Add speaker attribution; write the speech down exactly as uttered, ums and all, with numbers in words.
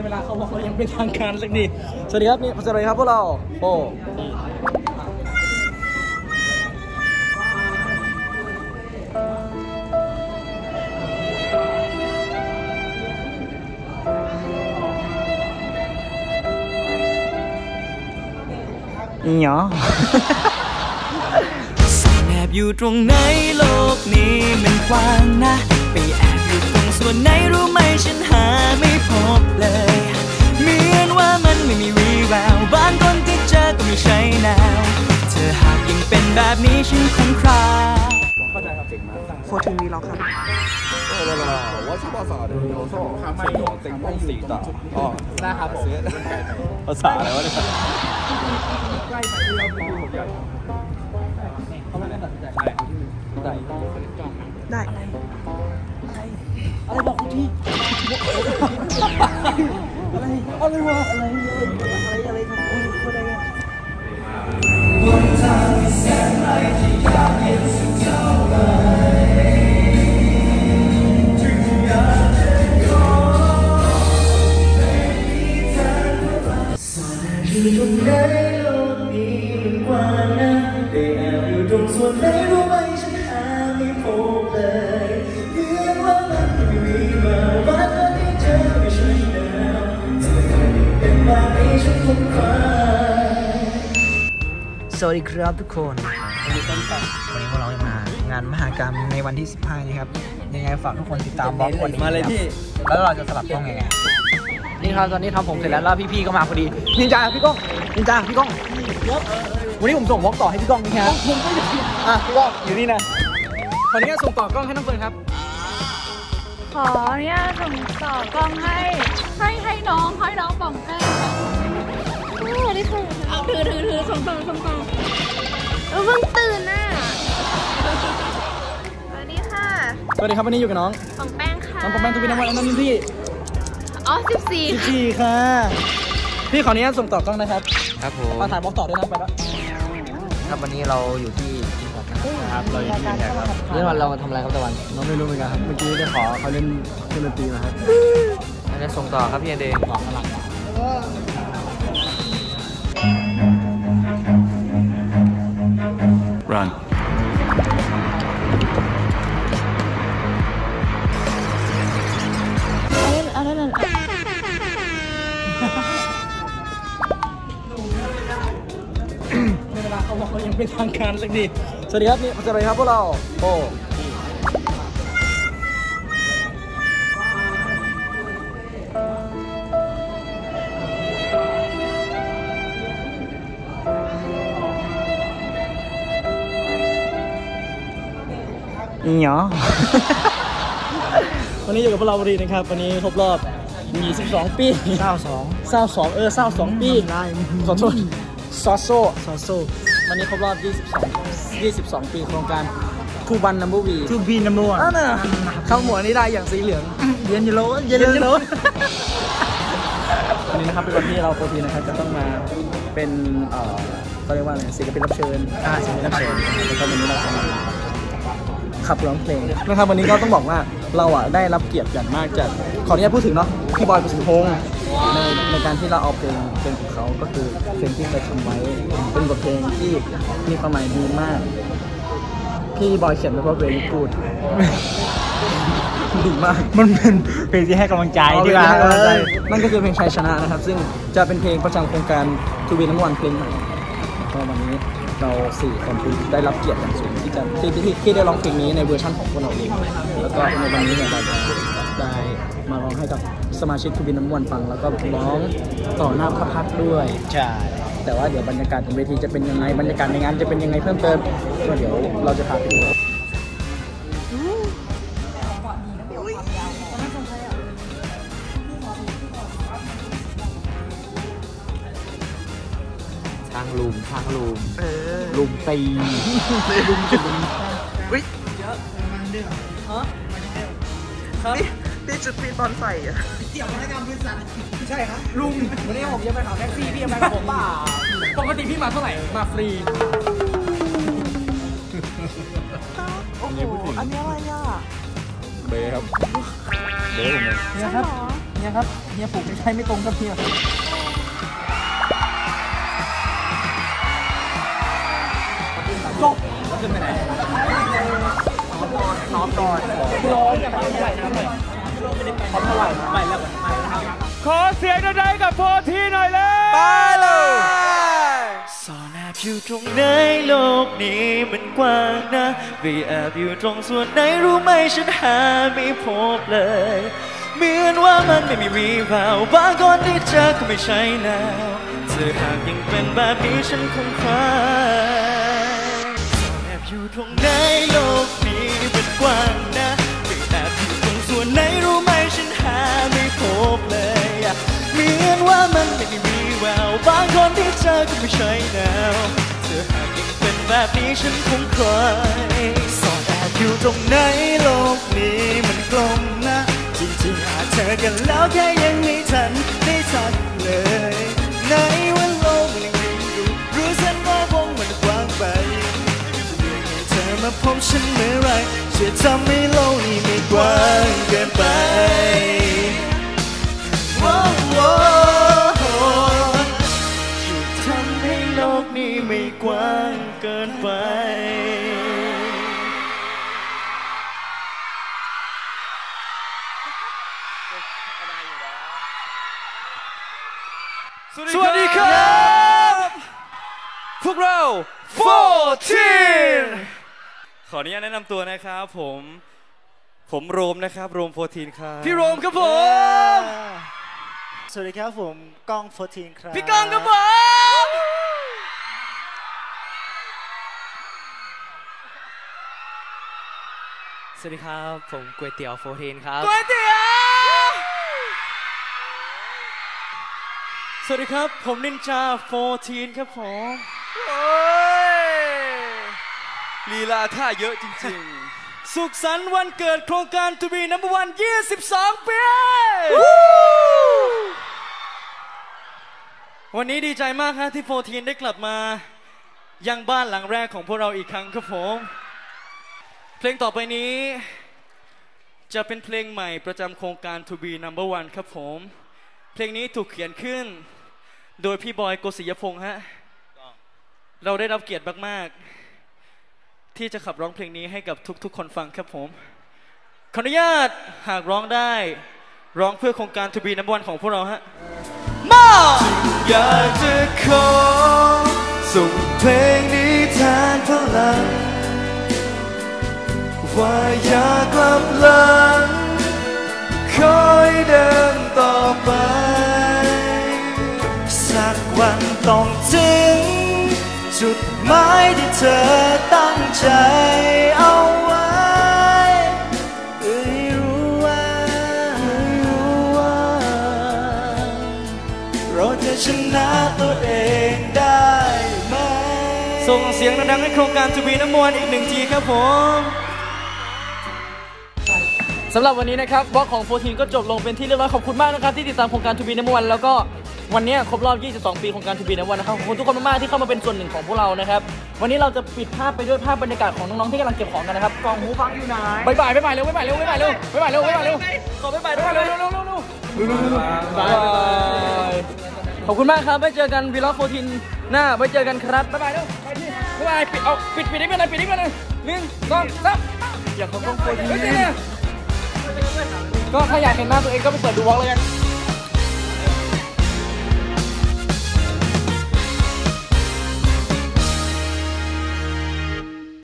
Speaker 1: เวลาเขาบอกเรายังเป็นทางการสักทีสวัสดีครับนี่สวัสดีครับพวกเราโป้เนาะแอบอยู่ตรงไหนโลกนี้มันกว้างนะไปแอบอยู่ตรงส่วนไหนรู้ไหมฉันหาไม่พบเลยเหมือนว่ามันไม่มีวี่แววบางคนที่เจอก็ไม่ใช่แนวเธอหากยังเป็นแบบนี้ฉันคงคลายเข้าใจครับเก่งมากโฟทีวีล็อกครับ
Speaker 2: 对了啦，我是把啥的？有时候还没有灯光สี的哦，
Speaker 1: ได้ครับผม
Speaker 2: ภาษาอะไรวะเนี่ยใกล้ไปที่เราไปดูผมใหญ่
Speaker 1: เขาไม่ได้ตัดสินใจได้ได้อะไรอะไรบอกกูทีอะไรอะไรวะอะไรอะไรอะไรทำกูกูได้ไงบนทางที่แสนไกลที่ยากเย็นสุดเท่าไรอยู่ตรงไหนโลกนี้มันกว้างนะแต่แอบอยู่ตรงส่วนไหนรู้ไหมฉันหาไม่พบเลยเรียกว่ามันไม่มีมาว่าเธอที่เจอไม่ใช่แล้วเธอเป็นแบบนี้ฉันคงคว้าสวัสดีครับทุกคนวันนี้ต้นต่อวันนี้พวกเราจะมางานมหกรรมในวันที่สิบห้านี้ครับยังไงฝากทุกคนติดตามบล็อกวันนี้มาเลยพี่แล้วเราจะสลับกล้องยังไงนี่ครับตอนนี้ทำผมเสร็จแล้วแล้วพี่ๆก็มาพอดีนินจาพี่ก้องนินจาพี่ก้องวันนี้ผมส่งวอล์กต่อให้พี่ก้องนะครับผมก็อยู่อ่ะพี่ก้องอยู่นี่นะตอนนี้ส่งต่อกล้องให้น้องเฟิร์นครับ
Speaker 3: ขอเนี่ยส่งต่อกล้องให้ให้ให้น้องให้น้องป่องแป้งโอ้ได้ค่ะเอาถือถือถือส่งต่อส่งต่อเออเพิ่งตื่นน่ะสวัสดีค่ะ
Speaker 1: สวัสดีครับวันนี้อยู่กับน้อง
Speaker 3: ป่องแป้งค่ะ
Speaker 1: น้องป่องแป้งตัวเป็นน้ำมันน้ำมินพี่
Speaker 3: อ๋อสิบสี่
Speaker 1: สิบสี่ค่ะพี่ขออนุญาตส่งต่อกล้องนะครับ
Speaker 2: ครับผม
Speaker 1: มาถ่ายบล็อกต่อด้วยนะไปแล้ว
Speaker 2: ครับวันนี้เราอยู่ที่ที่ก่อนนะครับเราอยู่ที่ไหนครับ
Speaker 1: เรื่องวันเราทำอะไรครับตะวันน้องไม่รู้เหมือนกันครับเมื่อกี้ได้ขอเขาเล่นเครื่องดนตรีมาครับ
Speaker 2: อันนี้ส่งต่อครับพี่เดย์
Speaker 1: บอกหลัง
Speaker 2: รัน
Speaker 3: อะไรนั่น
Speaker 1: ในเวลาเขาบอกเขายังเป็นทางการสักทีสวัสดีครับนี่สวัสดีครับพวกเราโป้เนาะวันนี้อยู่กับพวกเราพอดีนะครับวันนี้ครบรอบยี่สิบสองปีเศร้าสองเศร้าสองเออเศร้าสองปีได้ขอโทษซอโซซอโซวันนี้ครบรอบยี่สิบสองยี่สิบสองปีโครงการทูบันนัมเบอร์วี
Speaker 2: ทูบีนัมเบอร์วัน
Speaker 1: นั่นน่ะเข้าหมวดนี้ได้อย่างสีเหลือง
Speaker 2: เย็นเยลโล่
Speaker 1: เย็นเยลโล่วันนี้นะครับเป็นวันที่เราโปรตีนะครับจะต้องมาเป็นเอ่อเขาเรียกว่าอะไรศิลปินรับเชิญ
Speaker 2: อ่าศิลปินรับเชิญ
Speaker 1: แล้วก็วันนี้เราจะมาขับร้องเพลงนะครับวันนี้ก็ต้องบอกว่าเราอ่ะได้รับเกียรติอย่างมากจากขออนุญาตพูดถึงเนาะพี่บอยประสิทธิพงษ์ในในการที่เราเอาเพลงเพลงของเขาก็คือเพลงที่เคยทำไว้เป็นบทเพลงที่มีความหมายดีมากพี่บอยเขียนไว้เพราะเพลงกูดดีมาก
Speaker 2: มันเป็นเพลงที่ให้กำลังใจที่ว่า
Speaker 1: นั่นก็คือเพลงชัยชนะนะครับซึ่งจะเป็นเพลงประจำโครงการทูบีน้ำวันเพลงใหม่ก็วันนี้เราสี่คนได้รับเกียรติอย่างสูงที่จะที่ที่ที่ได้ร้องเพลงนี้ในเวอร์ชันของพวกเราเองแล้วก็ในวันนี้เนี่ยเราได้มาร้องให้กับสมาชิกทูบีน้ำวันฟังแล้วก็ร้องต่อหน้าพระพักตร์ด้วย
Speaker 2: ใช่
Speaker 1: แต่ว่าเดี๋ยวบรรยากาศบนเวทีจะเป็นยังไงบรรยากาศในงานจะเป็นยังไงเพิ่มเติมก็เดี๋ยวเราจะพาไปดู
Speaker 2: ทางลุมทางลุมลุมตีลุมจุด
Speaker 1: อุ้ยเยอะมันเดือดฮะครับนี่จุดปีนบอลใส่อะเกี่ยวกับงานบริษัทใช่ครับลุงวันนี้ผมจะไปขับแท็กซี่พี่จะไปกับผมป่ะปกติพี่มาเท่าไหร่มาฟรีโอ้โหอันนี้อะไรอ่ะ
Speaker 2: เบย์ครับเบย์ผมเอง
Speaker 1: เนี่ยครับเนี่ยฮียครับเฮียผูกไม่ใช่ไม่ตรงกับเฮียจบแล้วขึ้นไปไหนซ้อมก่อนพี่ร้อนจะทำอะไรนะหน่อยพร้อมเท่าไหร่ไปแล้วไปแล้วขอเสียงดังๆกับโพธีหน่อยเลยไปเลยซ่อนแอบอยู่ตรงไหนโลกนี้มันกว้างนะไปแอบอยู่ตรงส่วนไหนรู้ไหมฉันหาไม่พบเลยเหมือนว่ามันไม่มีวีแววบางคนที่เจอก็ไม่ใช่แล้วเธอหากยังเป็นแบบนี้ฉันคงคว้าแอบอยู่ตรงไหนโลกนี้มันกว้างนะไปแอบอยู่ตรงส่วนไหนรู้ไหมฉันหาไม่พบเลยเหมือนว่ามันไม่มีวีแววบางคนที่เจอก็ไม่ใช่แล้วเธอหากยังเป็นแบบนี้ฉันคงคอยสอดแอบอยู่ตรงไหนโลกนี้มันกลมนะจริงๆอาจเจอกันแล้วแค่ยังไม่ทันได้ทักเลยในวันโลกมันยังอยู่รู้ฉันว่าวงมันกว้างไปเธอมาพบฉันเมื่อไรจะทำให้โลกนี้ไม่กว้างเกินไปจะทำให้โลกนี้ไม่กว้างเกินไปสวัสดีครับพวกเราโฟร์ทีนขออนุญาตแนะนำตัวนะครับผมผมโรมนะครับโรมโฟร์ทีนครับพี่โรมครับผม
Speaker 4: สวัสดีครับผมก้องโฟร์ทีนครับ
Speaker 1: พี่ก้องครับผมสวัสดีครับผมก๋วยเตี๋ยวโฟร์ทีนครับก๋วยเตี๋ยวสวัสดีครับผมนินจาโฟร์ทีนครับผมโอ้ยลีลาท่าเยอะจริงๆสุขสันต์วันเกิดโครงการ To Be Number One ยี่สิบสองปีวันนี้ดีใจมากครับที่โฟร์ทีนได้กลับมายังบ้านหลังแรกของพวกเราอีกครั้งครับผมเพลงต่อไปนี้จะเป็นเพลงใหม่ประจำโครงการ To Be Number One ครับผมเพลงนี้ถูกเขียนขึ้นโดยพี่บอยโกศิยพงษ์ฮะเราได้รับเกียรติมากๆที่จะขับร้องเพลงนี้ให้กับทุกๆคนฟังครับผมขออนุญาตหากร้องได้ร้องเพื่อโครงการ To Be Number One ของพวกเราฮะมาอยากจะขอส่งเพลงนี้แทนพลังว่าอย่ากลับหลังคอยเดินต่อไปสักวันต้องถึงจุดหมายที่เธอตั้งใจเอาไว้ให้รู้ว่าให้รู้ว่าเราจะชนะตัวเองได้ไหมส่งเสียงดังๆให้โครงการ To Be Number One อีกหนึ่งทีครับผมสำหรับวันนี้นะครับบล็อกของโฟร์ทีนก็จบลงเป็นที่เรียบร้อยขอบคุณมากนะครับที่ติดตามโครงการ To Be Number One แล้วก็วันนี้ครบรอบยี่สิบสองปีโครงการ To Be Number One นะครับขอบคุณทุกคนมากๆที่เข้ามาเป็นส่วนหนึ่งของพวกเรานะครับวันนี้เราจะปิดภาพไปด้วยภาพบรรยากาศของน้องๆที่กำลังเก็บของกันนะครับกล่องหูฟังอยู่ไหนบ๊ายบายบ๊ายบายเร็วบ๊ายบายเร็วบ๊ายบายเร็วบ๊ายบายเร็วบ๊ายบายเร็วขอบ๊ายบายด้วยเร็วเร็วเร็วเร็วเร็วบ๊ายบายขอบคุณมากครับไว้เจอกันวีล็อกโฟร์ทีนหน้าไว้เจอกันครับบ๊ายบายเร็วไปที่บ๊ายบายปิดเอาปิดปิดได้ไหมปิดได้ไหมหนึ่งสองสามอยากขอบคุณโฟร์ทีนก็ถ้าอยากเห็นหน้าตัวเองก็ไปเปิดดูวอล์กเลยกัน